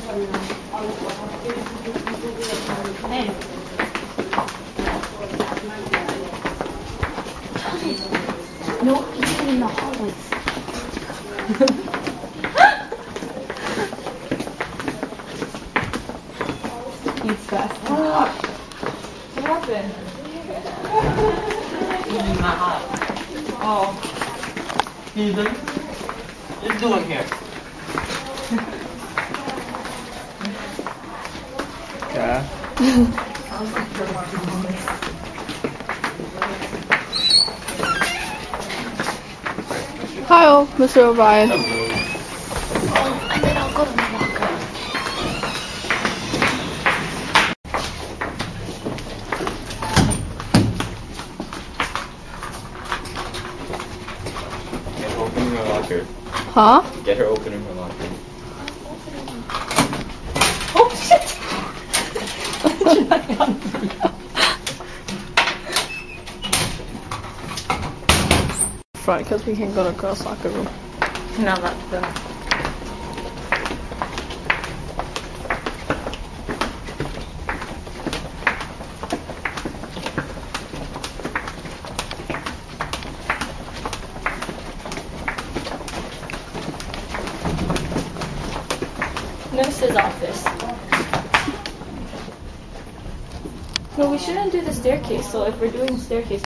Hey. No eating in the hallways. Eats fast. What happened? Eating my hot. Oh. Ethan, what are you doing here? Yeah. Hi, Mr. O'Brien. And then I'll go to my locker. Get her opening her locker. Huh? Get her opening her locker. Oh shit! Front, because we can't go to girls' locker room. No, that's the. Nurse's office. No, we shouldn't do the staircase. So if we're doing the staircase,